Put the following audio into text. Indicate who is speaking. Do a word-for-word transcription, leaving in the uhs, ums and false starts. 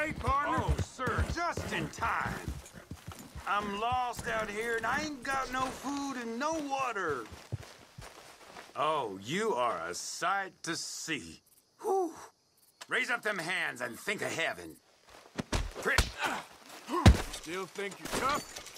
Speaker 1: okay, partner?
Speaker 2: Oh, sir, just in time. I'm lost out here and I ain't got no food and no water. Oh, you are a sight to see. Whew. Raise up them hands and think of heaven. Prick.
Speaker 1: Still think you're tough?